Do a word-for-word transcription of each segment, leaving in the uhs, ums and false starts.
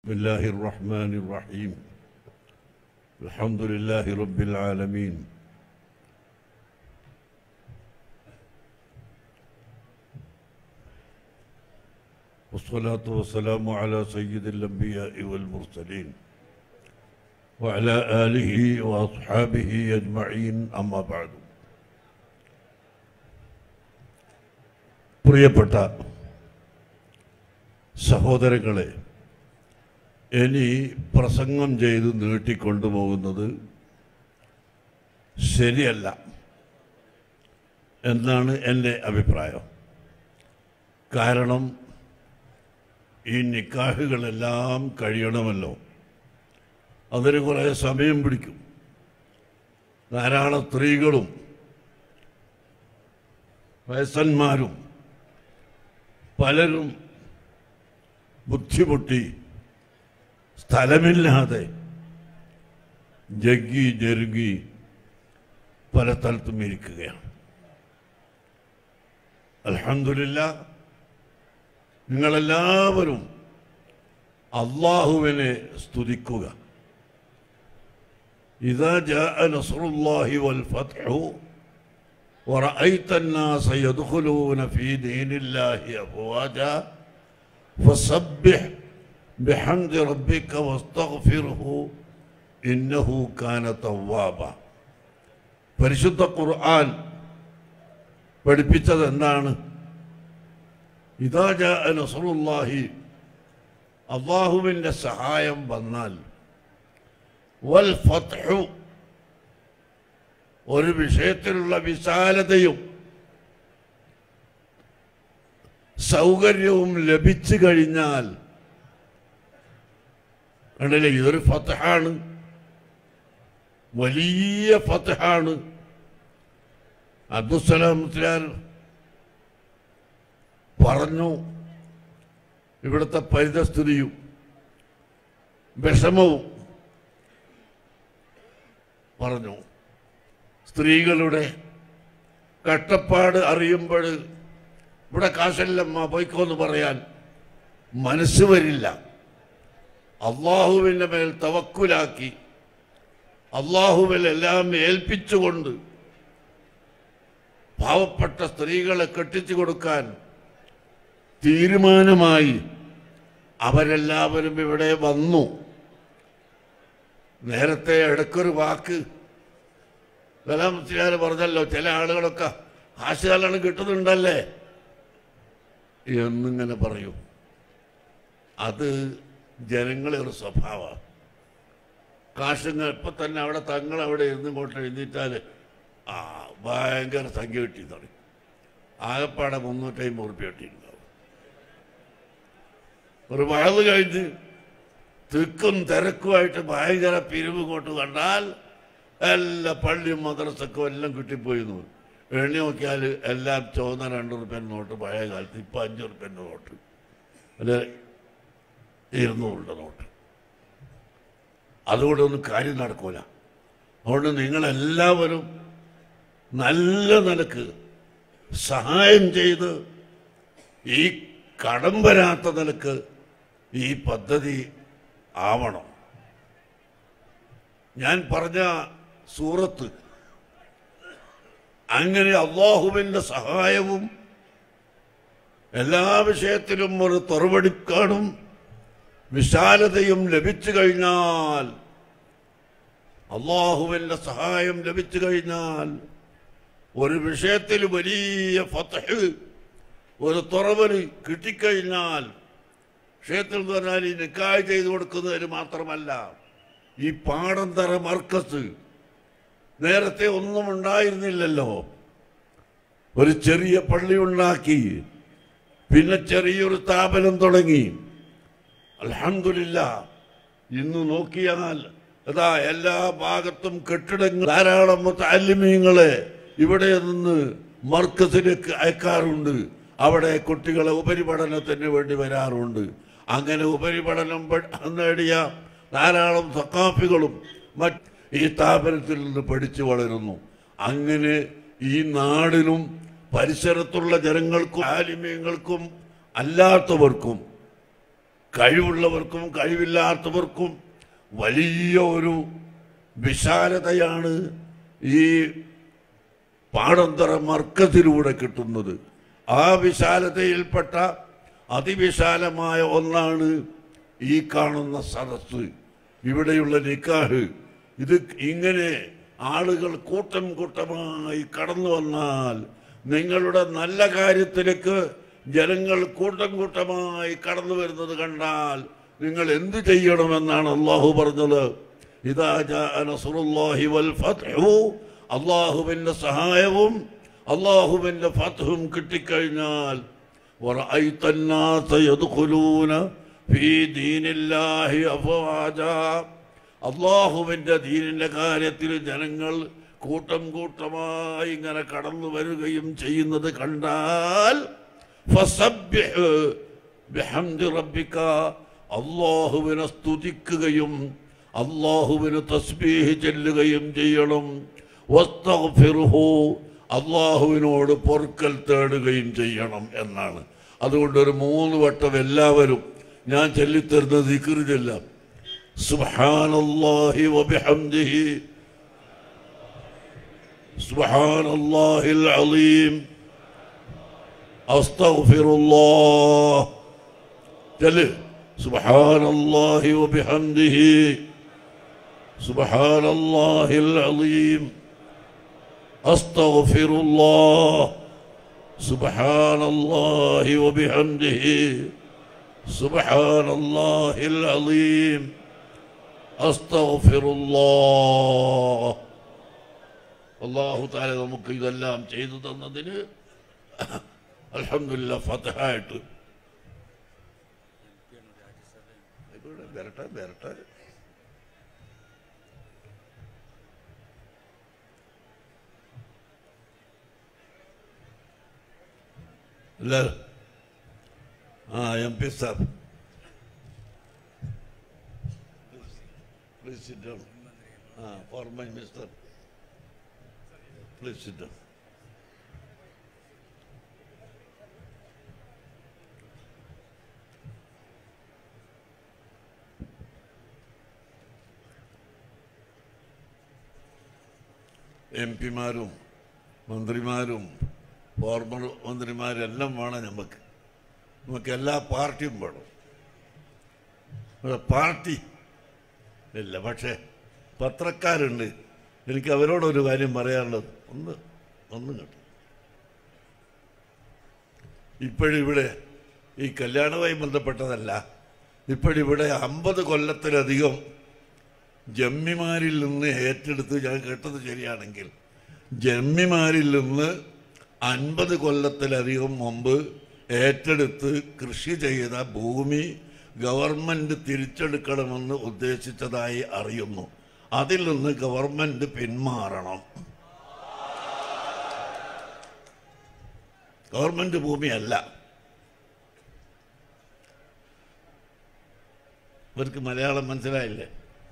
بسم الله الرحمن الرحيم الحمد لله رب العالمين والصلاة والسلام على سيد الأنبياء والمرسلين وعلى آله وأصحابه أجمعين أما بعد പ്രിയപ്പെട്ട സഹോദരങ്ങളെ, ഇനി പ്രസംഗം ചെയ്ത് നീട്ടിക്കൊണ്ടുപോകുന്നത് ശരിയല്ല എന്നാണ് എൻ്റെ അഭിപ്രായം. കാരണം ഈ നിക്കാഹുകളെല്ലാം കഴിയണമല്ലോ, അതിന് കുറേ സമയം പിടിക്കും. ധാരാളം സ്ത്രീകളും വയസ്സന്മാരും പലരും ബുദ്ധിമുട്ടി സ്ഥലമില്ലാതെ ജഗ്ഗി ജരുകി പല സ്ഥലത്തും ഇരിക്കുകയാണ്. അൽഹംദുലില്ലാ, നിങ്ങളെല്ലാവരും അല്ലാഹുവിനെ സ്തുതിക്കുക. ഇദാ ജാഅ നസ്റുല്ലാഹി വൽ ഫത്ഹു വറഅയ്ത الناس يدخلون في دين الله أفواجا فسبح بحمد ربك واستغفره إنه كان توابا. പരിശുദ്ധ ഖുർആൻ പഠിപ്പിച്ചത് എന്താണ്? ഇദാ ജാഅ നസ്റുല്ലാഹി, അല്ലാഹുവിൻ്റെ സഹായം വന്നാൽ, വൽ ഫത്ഹു, ഒരു വിഷയത്തിലുള്ള വിശാലതയും സൗകര്യവും ലഭിച്ചു കഴിഞ്ഞാൽ, കണ്ടില്ലേ, ഇതൊരു ഫത്ഹാണ്, വലിയ ഫത്ഹാണ്. അബ്ദുസ്സലാം മുസ്ലിയാർ പറഞ്ഞു, ഇവിടുത്തെ പരിതസ്ഥിതിയും വിഷമവും പറഞ്ഞു. സ്ത്രീകളുടെ കഷ്ടപ്പാട് അറിയുമ്പോൾ ഇവിടെ കാശല്ലമ്മ പോയിക്കോന്ന് പറയാൻ മനസ്സ് വരില്ല. അള്ളാഹുവിൻ്റെ മേൽ തവക്കുലാക്കി അള്ളാഹുവിൽ എല്ലാം ഏൽപ്പിച്ചുകൊണ്ട് പാവപ്പെട്ട സ്ത്രീകളെ കെട്ടിച്ചു കൊടുക്കാൻ തീരുമാനമായി അവരെല്ലാവരും ഇവിടെ വന്നു. നേരത്തെ ഇടയ്ക്കൊരു വാക്ക് സലാമത്തിലാര് പറഞ്ഞല്ലോ, ചില ആളുകളൊക്കെ ആശകാലാണ് കിട്ടുന്നുണ്ടല്ലേ എന്നിങ്ങനെ പറയും. അത് ജനങ്ങളെ ഒരു സ്വഭാവമാണ്. കാശുങ്ങൾ ഇപ്പം തന്നെ അവിടെ തങ്ങൾ അവിടെ ഇരുന്ന് കൊണ്ട് എഴുന്നേറ്റാൽ ആ ഭയങ്കര സംഖ്യ കിട്ടി തുടങ്ങി. ആകപ്പാടെ മുന്നൂറ്റമ്പത് ഉറുപ്പ്യ കിട്ടിയിട്ടുണ്ടാവും. ഒരു വഴവ് കഴിഞ്ഞ് തിക്കും തിരക്കുമായിട്ട് ഭയങ്കര പിരിവ് കൊണ്ട് കണ്ടാൽ എല്ലാ പള്ളിയും മദ്രസക്കും എല്ലാം കിട്ടിപ്പോയിരുന്നു. എണ്ണി നോക്കിയാൽ എല്ലാം ചുവന്ന രണ്ട് റുപ്യൻ്റെ നോട്ട്, പഴയ കാലത്ത് ഇപ്പം അഞ്ച് റുപ്യൻ്റെ നോട്ട്, അല്ലെ ഇരുന്നൂറിൻ്റെ നോട്ട്. അതുകൊണ്ട് ഒന്നും കാര്യം നടക്കൂല. അതുകൊണ്ട് നിങ്ങളെല്ലാവരും നല്ല നിലക്ക് സഹായം ചെയ്ത് ഈ കടം വരാത്ത നിലക്ക് ഈ പദ്ധതി ആവണം. ഞാൻ പറഞ്ഞ സൂറത്ത് അങ്ങനെ അള്ളാഹുവിൻ്റെ സഹായവും എല്ലാ വിഷയത്തിലും ഒരു തുറവടിക്കാനും വിശാലതയും ലഭിച്ചു കഴിഞ്ഞാൽ, അള്ളാഹുവിൻ്റെ സഹായം ലഭിച്ചു കഴിഞ്ഞാൽ, ഒരു വിഷയത്തിൽ വലിയ ഫത്ഹ്, ഒരു തുറവന് കിട്ടിക്കഴിഞ്ഞാൽ, വിഷയത്തിൽ എന്ന് പറഞ്ഞാൽ ഈ നിക്കാഹ് ചെയ്തു കൊടുക്കുന്നതിന് മാത്രമല്ല, ഈ പാടന്തര മർക്കസ് നേരത്തെ ഒന്നും ഉണ്ടായിരുന്നില്ലല്ലോ. ഒരു ചെറിയ പള്ളി ഉണ്ടാക്കി, പിന്നെ ചെറിയൊരു സ്ഥാപനം തുടങ്ങി. അൽഹംദുലില്ലാ, ഇന്ന് നോക്കിയാൽ അതാ എല്ലാ ഭാഗത്തും കെട്ടിടങ്ങൾ, ധാരാളം മുതഅല്ലിമീങ്ങളെ ഇവിടെ നിന്ന് മർക്കസിലേക്ക് അയക്കാറുണ്ട്. അവിടെ കുട്ടികളെ ഉപരിപഠനത്തിന് വേണ്ടി വരാറുണ്ട്. അങ്ങനെ ഉപരിപഠനം നേടിയ ധാരാളം സഖാഫികളും മറ്റ് ഈ സ്ഥാപനത്തിൽ നിന്ന് പഠിച്ചു വളരുന്നു. അങ്ങനെ ഈ നാടിനും പരിസരത്തുള്ള ജനങ്ങൾക്കും ആലിമ്യങ്ങൾക്കും അല്ലാത്തവർക്കും കഴിവുള്ളവർക്കും കഴിവില്ലാത്തവർക്കും വലിയ ഒരു വിശാലതയാണ് ഈ പാടന്തറ മർക്കസിലൂടെ കിട്ടുന്നത്. ആ വിശാലതയിൽപ്പെട്ട അതിവിശാലമായ ഒന്നാണ് ഈ കാണുന്ന സദസ്സ്, ഇവിടെയുള്ള നിക്കാഹ്. ഇത് ഇങ്ങനെ ആളുകൾ കൂട്ടം കൂട്ടമായി കടന്നു വന്നാൽ, നിങ്ങളുടെ നല്ല കാര്യത്തിലേക്ക് ജനങ്ങൾ കൂട്ടം കൂട്ടമായി കടന്നു വരുന്നത് കണ്ടാൽ നിങ്ങൾ എന്ത് ചെയ്യണമെന്നാണ് അള്ളാഹു പറഞ്ഞത്. ഇദാ ജാഅ നസ്റുല്ലാഹി വൽ ഫത്ഹു, അള്ളാഹുവിൻ്റെ സഹായവും അള്ളാഹുവിൻ്റെ ഫത്ഹും കിട്ടിക്കഴിഞ്ഞാൽ, വറഅയ്ത അന്നാസ യദ്ഖുലൂന ഫീ ദീനില്ലാഹി അഫ്വാജാ, അള്ളാഹുവിൻ്റെ ദീനിൻ്റെ കാര്യത്തിൽ ജനങ്ങൾ കൂട്ടം കൂട്ടമായി ഇങ്ങനെ കടന്നു വരികയും ചെയ്യുന്നത് കണ്ടാൽ, ഫസബ്ബിഹ് ബിഹംദി റബ്ബിക, അള്ളാഹുവിനെ സ്തുതിക്കുകയും അള്ളാഹുവിന് തസ്ബീഹ് ചൊല്ലുകയും ചെയ്യണം. വസ്തഗ്ഫിർഹു, അള്ളാഹുവിനോട് പൊറുക്കൽ തേടുകയും ചെയ്യണം എന്നാണ്. അതുകൊണ്ട് ഒരു മൂന്ന് വട്ടം എല്ലാവരും ഞാൻ ചൊല്ലിത്തരുന്ന ദിക്ർ ചൊല്ലാം. സുബ്ഹാനല്ലാഹി വബിഹംദിഹി സുബ്ഹാനല്ലാഹിൽ അലീം അസ്തഗ്ഫിറുല്ലാഹ്. ചൊല്ല് സുബ്ഹാനല്ലാഹി വബിഹംദിഹി സുബ്ഹാനല്ലാഹിൽ അലീം അസ്തഗ്ഫിറുല്ലാഹ് സുബ്ഹാനല്ലാഹി വബിഹംദിഹി സുബ്ഹാനല്ലാഹിൽ അലീം അസ്തഗ്ഫിറുല്ലാഹ്. അല്ലാഹു തആല നമുക്ക് ഇതെല്ലാം ചെയ്തു തന്നതിന് അൽഹംദുലില്ലാഹ്. ഫത്ഹായിട്ട് വരട്ടെ വരട്ടെ അല്ല. ആ M P sahab please sit down. ആ formal minister please sit down. M പിമാരും മന്ത്രിമാരും ഫോർമർ മന്ത്രിമാരും എല്ലാം വേണം. നമുക്ക് നമുക്ക് എല്ലാ പാർട്ടിയും വേണം. പാർട്ടി ഇല്ല, പക്ഷേ പത്രക്കാരുണ്ട്. എനിക്ക് അവരോടൊരു കാര്യം പറയാനുള്ളത് ഒന്ന് ഒന്ന് കേട്ടോ. ഇപ്പോഴിവിടെ ഈ കല്യാണവുമായി ബന്ധപ്പെട്ടതല്ല, ഇപ്പോഴിവിടെ അമ്പത് കൊല്ലത്തിലധികം ജമ്മിമാരിൽ നിന്ന് ഏറ്റെടുത്ത്, ഞാൻ കേട്ടത് ശരിയാണെങ്കിൽ ജമ്മിമാരിൽ നിന്ന് അൻപത് കൊല്ലത്തിലധികം മുമ്പ് ഏറ്റെടുത്ത് കൃഷി ചെയ്ത ഭൂമി ഗവൺമെൻറ് തിരിച്ചെടുക്കണമെന്ന് ഉദ്ദേശിച്ചതായി അറിയുന്നു. അതിൽ നിന്ന് ഗവൺമെൻറ് പിന്മാറണം. ഗവൺമെൻറ് ഭൂമിയല്ല. ഇവർക്ക് മലയാളം മനസ്സിലായില്ലേ?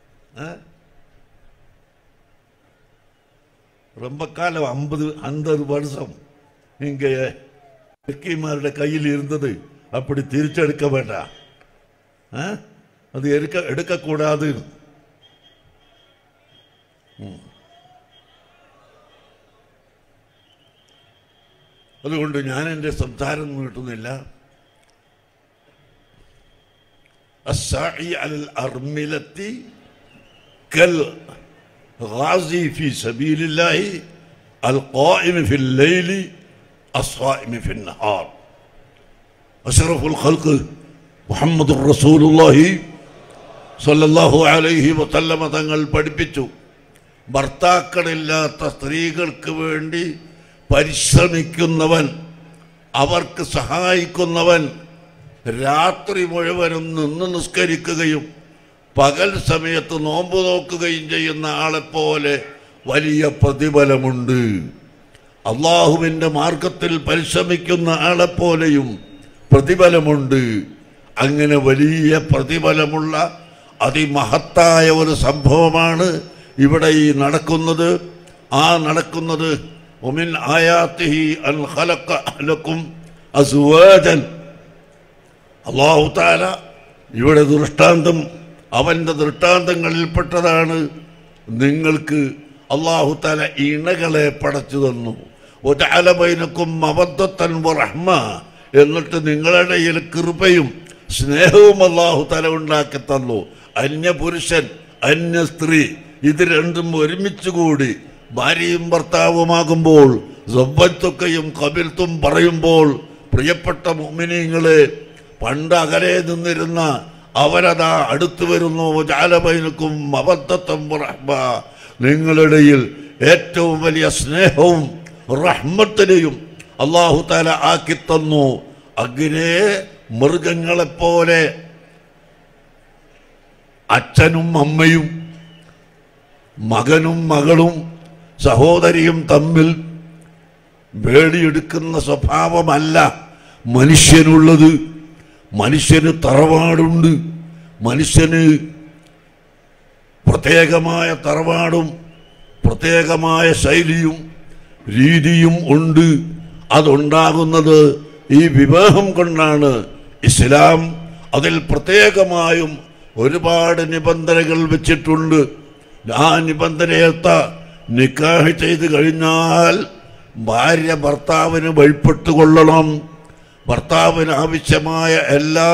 ரொம்பக்காலம் ஐம்பது ஐம்பது வருஷம் இங்கே இயற்கைமாരുടെ கையில் இருந்தது. அப்படி തിരിച്ചെടുக்க வேண்டாம், அது எடுக்க எடுக்கக்கூடாது. അതുകൊണ്ട് ഞാൻ എൻ്റെ സംസാരം നീട്ടുന്നില്ല. الساعي على الأرملة كالغازي في سبيل الله القائم في الليل الصائم في النهار. أشرف الخلق محمد رسول الله صلى الله عليه وسلم തങ്ങൾ പഠിപ്പിച്ചു, ഭർത്താക്കളില്ലാത്ത സ്ത്രീകൾക്ക് വേണ്ടി പരിശ്രമിക്കുന്നവൻ, അവർക്ക് സഹായിക്കുന്നവൻ, രാത്രി മുഴുവനും നിന്ന് നിസ്കരിക്കുകയും പകൽ സമയത്ത് നോമ്പ് നോക്കുകയും ചെയ്യുന്ന ആളെപ്പോലെ വലിയ പ്രതിഫലമുണ്ട്. അള്ളാഹുവിൻ്റെ മാർഗത്തിൽ പരിശ്രമിക്കുന്ന ആളെപ്പോലെയും പ്രതിഫലമുണ്ട്. അങ്ങനെ വലിയ പ്രതിഫലമുള്ള അതിമഹത്തായ ഒരു സംഭവമാണ് ഇവിടെ ഈ നടക്കുന്നത്. ആ നടക്കുന്നത് ومن آياته أن خلق لكم أزواجا. അല്ലാഹു തആല ഇവിടെ ദൃഷ്ടാന്തം അവൻ്റെ ദൃഷ്ടാന്തങ്ങളിൽപ്പെട്ടതാണ്. നിങ്ങൾക്ക് അല്ലാഹു തആല ഇണകളെ പടച്ചു തന്നു. വജഅല ബൈനക്കും മവദ്ദത്തൻ വറഹ്മ, എന്നിട്ട് നിങ്ങളുടെ ഇടയിൽ കൃപയും സ്നേഹവും അല്ലാഹു തആല ഉണ്ടാക്കി തന്നു. അന്യ പുരുഷൻ അന്യ സ്ത്രീ ഇത് രണ്ടും ഒരുമിച്ച് കൂടി ഭാര്യയും ഭർത്താവുമാകുമ്പോൾ സവ്വത്തുക്കയും കബിൽത്തും പറയുമ്പോൾ പ്രിയപ്പെട്ട മുഅ്മിനീങ്ങളെ, പണ്ട് അകലെ നിന്നിരുന്ന അവരതാ അടുത്തു വരുന്നു. വജഅല ബൈനക്കും മവദ്ദത്തൻ വറഹ്മ, നിങ്ങളിടയിൽ ഏറ്റവും വലിയ സ്നേഹവും റഹ്മത്തിനെയും അല്ലാഹു തആല ആക്കി തന്നു. അങ്ങനെ മൃഗങ്ങളെപ്പോലെ അച്ഛനും അമ്മയും മകനും മകളും സഹോദരിയും തമ്മിൽ വേടിയെടുക്കുന്ന സ്വഭാവമല്ല മനുഷ്യനുള്ളത്. മനുഷ്യന് തറവാടുണ്ട്, മനുഷ്യന് പ്രത്യേകമായ തറവാടും പ്രത്യേകമായ ശൈലിയും രീതിയും ഉണ്ട്. അതുണ്ടാകുന്നത് ഈ വിവാഹം കൊണ്ടാണ്. ഇസ്ലാം അതിൽ പ്രത്യേകമായും ഒരുപാട് നിബന്ധനകൾ വെച്ചിട്ടുണ്ട്. ആ നിബന്ധനയത്ത നിക്കാഹ് ചെയ്ത് കഴിഞ്ഞാൽ ഭാര്യ ഭർത്താവിന് വഴിപ്പെട്ടുകൊള്ളണം. ഭർത്താവിന് ആവശ്യമായ എല്ലാ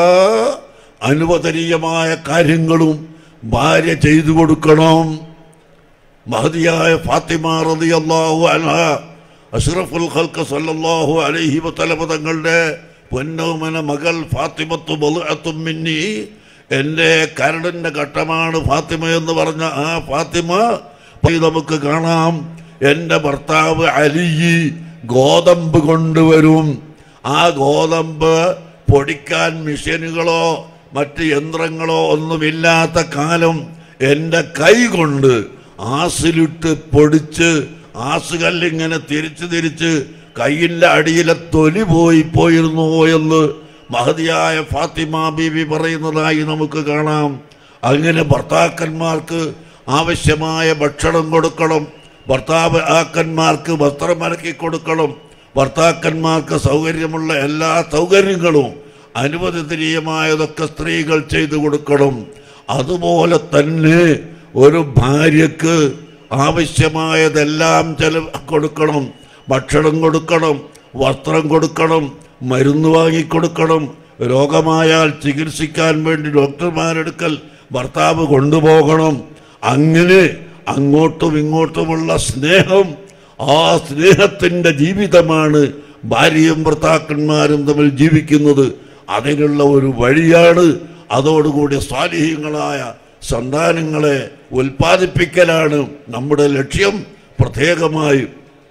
അനുവദനീയമായ കാര്യങ്ങളും ഭാര്യ ചെയ്തു കൊടുക്കണം. മഹദിയായ ഫാത്തിമ റളിയല്ലാഹു അൻഹ അഷ്റഫുൽ ഖൽഖ് സല്ലല്ലാഹു അലൈഹി വസല്ലം തങ്ങളുടെ പൊന്നോമന മകൾ ഫാത്തിമത്തു ബളുഅത്തും മിന്നി, എൻ്റെ കരടിൻ്റെ ഘട്ടമാണ് ഫാത്തിമ എന്ന് പറഞ്ഞ ആ ഫാത്തിമ നമുക്ക് കാണാം. എൻ്റെ ഭർത്താവ് അലി ഗോതമ്പ് കൊണ്ടുവരും. ആ ഗോതമ്പ് പൊടിക്കാൻ മെഷീനുകളോ മറ്റ് യന്ത്രങ്ങളോ ഒന്നുമില്ലാത്ത കാലം എൻ്റെ കൈ കൊണ്ട് ആസിലിട്ട് പൊടിച്ച് ആസുകല്ലിങ്ങനെ തിരിച്ച് തിരിച്ച് കയ്യിൻ്റെ അടിയിലെ തൊലി പോയി പോയിരുന്നു എന്ന് മഹദിയായ ഫാത്തിമ ബീവി പറയുന്നതായി നമുക്ക് കാണാം. അങ്ങനെ ഭർത്താക്കന്മാർക്ക് ആവശ്യമായ ഭക്ഷണം കൊടുക്കണം, ഭർത്താവ് ആക്കന്മാർക്ക് വസ്ത്രം അലക്കി കൊടുക്കണം, ഭർത്താക്കന്മാർക്ക് സൗകര്യമുള്ള എല്ലാ സൗകര്യങ്ങളും അനുവദനീയമായതൊക്കെ സ്ത്രീകൾ ചെയ്തു കൊടുക്കണം. അതുപോലെ തന്നെ ഒരു ഭാര്യക്ക് ആവശ്യമായതെല്ലാം ചെലവ് കൊടുക്കണം. ഭക്ഷണം കൊടുക്കണം, വസ്ത്രം കൊടുക്കണം, മരുന്ന് വാങ്ങിക്കൊടുക്കണം. രോഗമായാൽ ചികിത്സിക്കാൻ വേണ്ടി ഡോക്ടർമാരെടുക്കൽ ഭർത്താവ് കൊണ്ടുപോകണം. അങ്ങനെ അങ്ങോട്ടും ഇങ്ങോട്ടുമുള്ള സ്നേഹം, ആ സ്നേഹത്തിൻ്റെ ജീവിതമാണ് ഭാര്യയും ഭർത്താക്കന്മാരും തമ്മിൽ ജീവിക്കുന്നത്. അതിനുള്ള ഒരു വഴിയാണ് അതോടുകൂടി സ്വാലിഹീങ്ങളായ സന്താനങ്ങളെ ഉൽപ്പാദിപ്പിക്കലാണ് നമ്മുടെ ലക്ഷ്യം. പ്രത്യേകമായി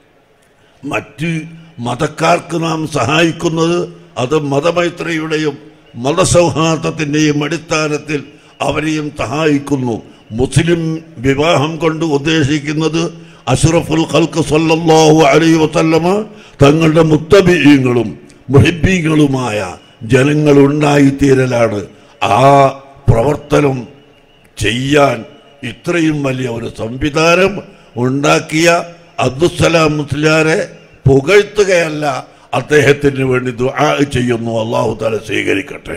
മറ്റ് മതക്കാർക്ക് നാം സഹായിക്കുന്നത് അത് മതമൈത്രിയുടെയും മതസൗഹാർദ്ദത്തിൻ്റെയും അടിസ്ഥാനത്തിൽ അവരെയും സഹായിക്കുന്നു. മുസ്ലിം വിവാഹം കൊണ്ട് ഉദ്ദേശിക്കുന്നത് അഷ്റഫുൽ ഖൽഖ് സല്ലല്ലാഹു അലൈഹി വസല്ലമ തങ്ങളുടെ മുത്തബിഈങ്ങളും മുഹിബ്ബീങ്ങളുമായ ജനങ്ങളുണ്ടായിത്തീരലാണ്. ആ പ്രവർത്തനം ചെയ്യാൻ ഇത്രയും വലിയ ഒരു സംവിധാനം ഉണ്ടാക്കിയ അബ്ദുസ്സലാം മുസ്ലിയാരെ പുകഴ്ത്തുകയല്ല, അദ്ദേഹത്തിന് വേണ്ടി ദുആ ചെയ്യുന്നു. അല്ലാഹു തആല സ്വീകരിക്കട്ടെ.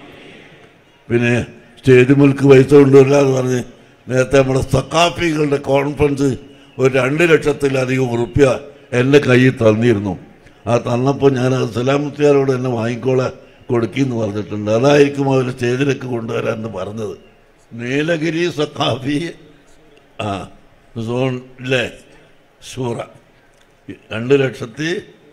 പിന്നെ സ്റ്റേജ് മുൽക്ക് പൈസ കൊണ്ടുവരില്ല എന്ന് പറഞ്ഞ് നേരത്തെ നമ്മുടെ സഖാഫികളുടെ കോൺഫറൻസ് ഒരു രണ്ട് ലക്ഷത്തിലധികം ഉറുപ്പ്യ എൻ്റെ കയ്യിൽ തന്നിരുന്നു. ആ തന്നപ്പോൾ ഞാൻ സലാം മുസ്ലിയാരോട് എന്നെ വാങ്ങിക്കോളെ കൊടുക്കിയെന്ന് പറഞ്ഞിട്ടുണ്ട്. അതായിരിക്കും അവർ സ്റ്റേജിലേക്ക് കൊണ്ടുവരാമെന്ന് പറഞ്ഞത്. നീലഗിരി സഖാഫി ആ സോണിലെ ഷൂറ രണ്ട് ലക്ഷത്തി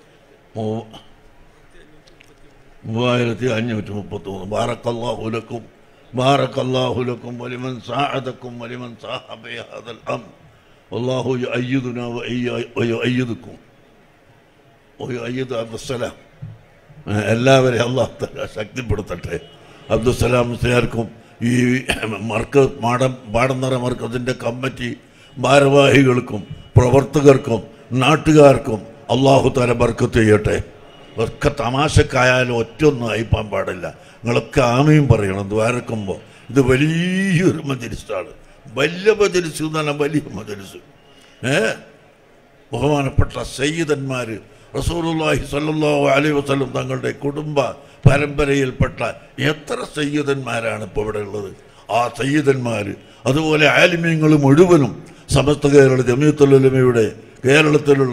മൂവായിരത്തി അഞ്ഞൂറ്റി മുപ്പത്തി മൂന്ന് ബാറക്കല്ലാഹു ലക്കും ബാറക്കല്ലാഹു ലക്കും വലിമൻ സാഅദക്കും വലിമൻ സാഹബ ഹദൽ അം വല്ലാഹു യുഅയ്യിദുനാ വയുഅയ്യിദുക്കും വയുഅയ്യിദു അബ്ദുസ്സലാം. എല്ലാവരെയും അല്ലാഹു തആല ശക്തിപ്പെടുത്തട്ടെ. അബ്ദുസ്സലാം മുസ്ലിയാർക്കും ഈ മർക്കസ് മാടം പാടന്നറ മർക്കസിൻ്റെ കമ്മിറ്റി ഭാരവാഹികൾക്കും പ്രവർത്തകർക്കും നാട്ടുകാർക്കും അല്ലാഹു തആല ബർക്കത്ത് ചെയ്യട്ടെ. ഒക്കെ തമാശക്കായാലും ഒറ്റൊന്നും അയപ്പാൻ പാടില്ല. നിങ്ങളൊക്കെ ആമയും പറയണം ദ്വാരക്കുമ്പോൾ. ഇത് വലിയൊരു മജ്‌ലിസാണ്, വലിയ മജ്‌ലിസ് എന്ന് പറഞ്ഞാൽ വലിയ മജ്‌ലിസ്. ഏ ബഹുമാനപ്പെട്ട സയ്യിദന്മാർ റസൂലുള്ളാഹി സ്വല്ലല്ലാഹു അലൈഹി വസല്ലം തങ്ങളുടെ കുടുംബ പരമ്പരയിൽപ്പെട്ട എത്ര സയ്യിദന്മാരാണ് ഇപ്പോൾ ഇവിടെ ഉള്ളത്. ആ സയ്യിദന്മാർ അതുപോലെ ആലിമീങ്ങൾ മുഴുവനും സമസ്ത കേരള ജമിയത്തുൽ ഉലമയുടെ കേരളത്തിലുള്ള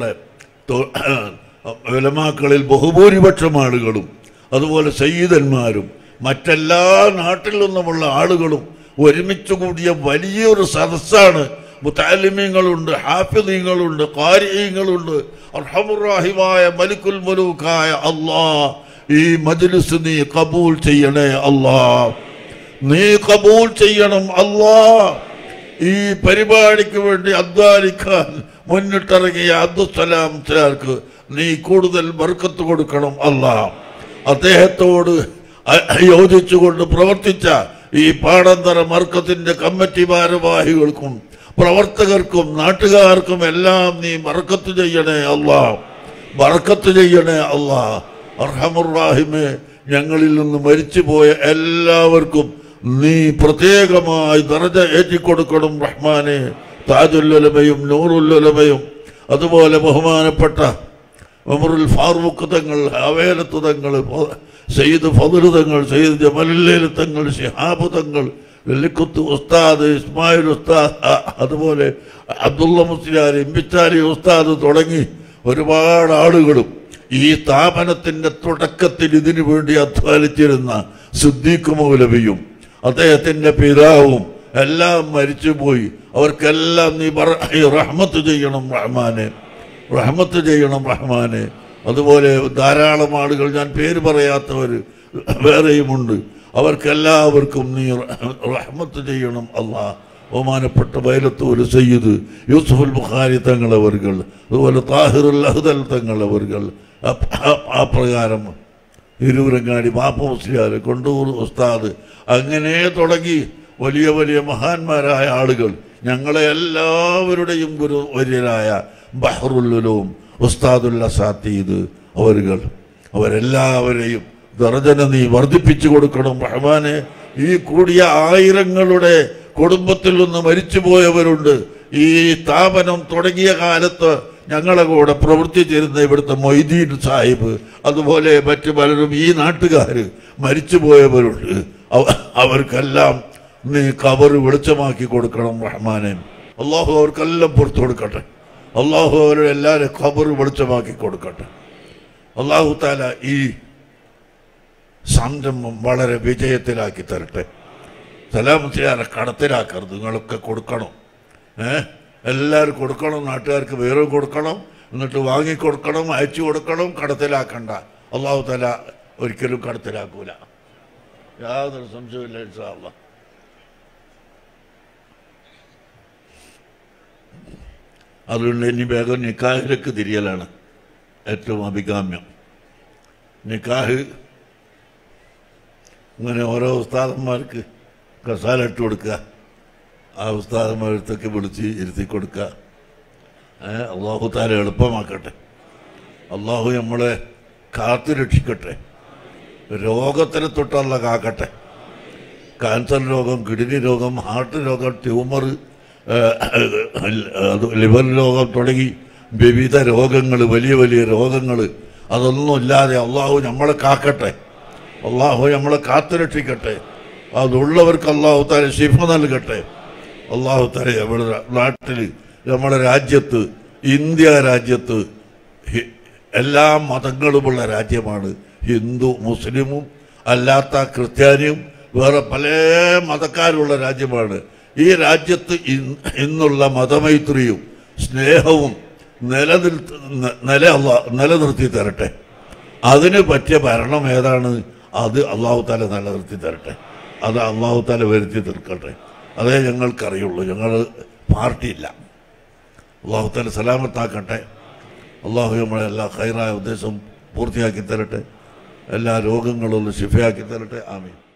ഉലമാക്കളിൽ ബഹുഭൂരിപക്ഷം ആളുകളും അതുപോലെ സയ്യിദന്മാരും മറ്റെല്ലാ നാട്ടിൽ നിന്നുമുള്ള ആളുകളും ഒരുമിച്ച് കൂടിയ വലിയൊരു സദസ്സാണ്. മുതഅല്ലിമീങ്ങളുണ്ട്, ഹാഫിളീങ്ങളുണ്ട്, ഖാരിഈങ്ങളുണ്ട്. അർഹമുർ-റഹീമായ മലിക്കുൽ മുലൂക്കായ അല്ലാഹ്, ഈ മജ്ലിസ് നീ കബൂൽ ചെയ്യണേ അല്ലാഹ്, നീ കബൂൽ ചെയ്യണം അല്ലാഹ്. ഈ പരിപാടിക്ക് വേണ്ടി അധ്വാനിക്കാൻ മുന്നിട്ടിറങ്ങിയ അബ്ദുസ്സലാം സാർക്ക് നീ കൂടുതൽ ബർക്കത്ത് കൊടുക്കണം അല്ലാഹ്. അദ്ദേഹത്തോട് യോജിച്ചുകൊണ്ട് പ്രവർത്തിച്ച ഈ പാടന്തറ മർക്കത്തിന്റെ കമ്മിറ്റി ഭാരവാഹികൾക്കും പ്രവർത്തകർക്കും നാട്ടുകാർക്കും എല്ലാം നീ ബർക്കത്ത് ചെയ്യണേ അല്ലാഹ്, ബർക്കത്ത് ചെയ്യണേ അല്ലാഹ്. അർഹമുർ-റഹീമേ, ഞങ്ങളിൽ നിന്ന് മരിച്ചുപോയ എല്ലാവർക്കും നീ പ്രത്യേകമായി ദറജ ഏറ്റിക്കൊടുക്കണം റഹ്മാനെ. താജുൽ ഉലമയും നൂറുൽ ഉലമയും അതുപോലെ ബഹുമാനപ്പെട്ട ഉമറുൽ ഫാറൂഖ് തങ്ങൾ, ഹവേലത്ത് തങ്ങൾ, സയ്യിദ് ഫദ്ലു തങ്ങൾ, സയ്യിദ് ജമലുൽ തങ്ങൾ, ശിഹാബ് തങ്ങൾ, വെള്ളിക്കുത്ത് ഉസ്താദ്, ഇസ്മായിൽ ഉസ്താദ്, അതുപോലെ അബ്ദുള്ള മുസ്ലിയാർ, ഇമ്പിച്ചാലി ഉസ്താദ് തുടങ്ങി ഒരുപാട് ആളുകളും ഈ സ്ഥാപനത്തിൻ്റെ തുടക്കത്തിൽ ഇതിനു വേണ്ടി അധ്വാനിച്ചിരുന്ന സിദ്ദീഖ് മൗലവിയും അദ്ദേഹത്തിൻ്റെ പിതാവും എല്ലാം മരിച്ചുപോയി. അവർക്കെല്ലാം നീ റഹ്മത്ത് ചെയ്യണം റഹ്മാനെ, റഹ്മത്ത് ചെയ്യണം റഹ്മാനെ. അതുപോലെ ധാരാളം ആളുകൾ, ഞാൻ പേര് പറയാത്തവർ വേറെയുമുണ്ട്, അവർക്കെല്ലാവർക്കും നീ റഹ്മത്ത് ചെയ്യണം അല്ലാഹ്. ബഹുമാനപ്പെട്ട വൈലത്തൂർ സയ്യിദ് യൂസുഫുൽ ബുഖാരി തങ്ങളവർകൾ, അതുപോലെ താഹിറുൽ അഹ്ദൽ തങ്ങളവർകൾ, ആ പ്രകാരം ഇരുവരങ്ങാടി ബാപ്പ മുസ്ലിയാർ, കൊണ്ടൂർ ഉസ്താദ്, അങ്ങനെ തുടങ്ങി വലിയ വലിയ മഹാന്മാരായ ആളുകൾ, ഞങ്ങളെ എല്ലാവരുടെയും ഗുരു വര്യരായ ബഹ്റുൽ ഉലൂം ഉസ്താദുൽ അസാത്തീദ് അവരുകൾ, അവരെല്ലാവരെയും ദർജന നീ വർദ്ധിപ്പിച്ചു കൊടുക്കണം റഹ്മാനെ. ഈ കൂടിയ ആയിരങ്ങളുടെ കുടുംബത്തിൽ നിന്ന് മരിച്ചുപോയവരുണ്ട്. ഈ സ്ഥാപനം തുടങ്ങിയ കാലത്ത് ഞങ്ങളെ കൂടെ പ്രവർത്തിച്ചിരുന്ന ഇവിടുത്തെ മൊയ്തീൻ സാഹിബ്, അതുപോലെ മറ്റു പലരും ഈ നാട്ടുകാർ മരിച്ചുപോയവരുണ്ട്. അവർക്കെല്ലാം നീ കബറ് വെളിച്ചമാക്കി കൊടുക്കണം റഹ്മാനെ. അള്ളാഹു അവർക്കെല്ലാം പുറത്തു കൊടുക്കട്ടെ. അള്ളാഹു അവരുടെ എല്ലാവരും ഖബർ വെളിച്ചമാക്കി കൊടുക്കട്ടെ. അള്ളാഹു താല ഈ സംരംഭം വളരെ വിജയത്തിലാക്കി തരട്ടെ. സലാമത്തിലാരെ കടത്തിലാക്കരുത്, നിങ്ങളൊക്കെ കൊടുക്കണം. ഏഹ് എല്ലാവരും കൊടുക്കണം, നാട്ടുകാർക്ക് വേറെ കൊടുക്കണം, എന്നിട്ട് വാങ്ങിക്കൊടുക്കണം, അയച്ചു കൊടുക്കണം, കടത്തിലാക്കണ്ട. അള്ളാഹു താല ഒരിക്കലും കടത്തിലാക്കൂല, യാതൊരു സംശയമില്ല ഇൻഷാ അല്ലാഹ്. അതുകൊണ്ട് ഇനി വേഗം നിക്കാഹിലേക്ക് തിരിയലാണ് ഏറ്റവും അഭികാമ്യം. നിക്കാഹ് ഇങ്ങനെ ഓരോ ഉസ്താദന്മാർക്ക് കസാല ഇട്ട് കൊടുക്കുക, ആ ഉസ്താദന്മാരടുത്തൊക്കെ വിളിച്ച് ഇരുത്തി കൊടുക്കുക. അള്ളാഹു താല എളുപ്പമാക്കട്ടെ. അള്ളാഹു നമ്മളെ കാത്തു രക്ഷിക്കട്ടെ. രോഗത്തിനെ തൊട്ടല്ല കാക്കട്ടെ. ക്യാൻസർ രോഗം, കിഡ്നി രോഗം, ഹാർട്ട് രോഗം, ട്യൂമർ, ലിവർ രോഗം തുടങ്ങി വിവിധ രോഗങ്ങൾ, വലിയ വലിയ രോഗങ്ങൾ, അതൊന്നും ഇല്ലാതെ അള്ളാഹു നമ്മളെ കാക്കട്ടെ. അള്ളാഹു നമ്മളെ കാത്തുരക്ഷിക്കട്ടെ. അതുള്ളവർക്ക് അള്ളാഹു താല ശിഫ നൽകട്ടെ. അള്ളാഹു താല നമ്മുടെ നാട്ടിൽ, നമ്മുടെ രാജ്യത്ത്, ഇന്ത്യ രാജ്യത്ത് എല്ലാ മതങ്ങളുമുള്ള രാജ്യമാണ്. ഹിന്ദു, മുസ്ലിമും അല്ലാത്ത ക്രിസ്ത്യാനിയും വേറെ പല മതക്കാരുള്ള രാജ്യമാണ്. ഈ രാജ്യത്ത് ഇന്നുള്ള മതമൈത്രിയും സ്നേഹവും നിലനിർത്ത നില നിലനിർത്തി തരട്ടെ. അതിന് പറ്റിയ ഭരണം ഏതാണ് അത് അള്ളാഹു താല നിലനിർത്തി തരട്ടെ. അത് അള്ളാഹു താല വരുത്തി തീർക്കട്ടെ. അതേ ഞങ്ങൾക്കറിയുള്ളൂ. ഞങ്ങൾ പാർട്ടിയില്ല. അള്ളാഹു താല സലാമത്താക്കട്ടെ. അള്ളാഹു നമ്മളെ എല്ലാ ഖൈറായ ഉദ്ദേശം പൂർത്തിയാക്കി തരട്ടെ. എല്ലാ രോഗങ്ങളും ശിഫയാക്കി തരട്ടെ. ആമീൻ.